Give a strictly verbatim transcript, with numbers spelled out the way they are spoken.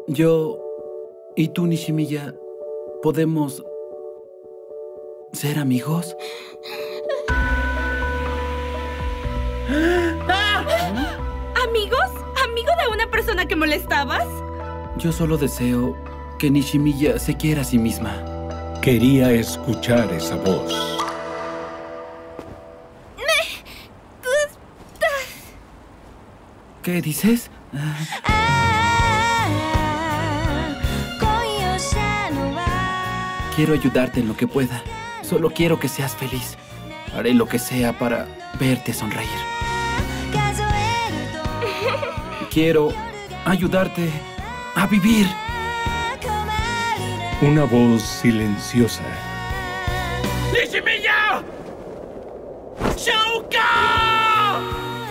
Yo y tú, Nishimiya, ¿podemos ser amigos? ¿Amigos? ¿Amigo de una persona que molestabas? Yo solo deseo que Nishimiya se quiera a sí misma. Quería escuchar esa voz. ¿Qué dices? Quiero ayudarte en lo que pueda. Solo quiero que seas feliz. Haré lo que sea para verte sonreír. Quiero ayudarte a vivir. Una voz silenciosa. ¡Nishimiya! ¡Shouka!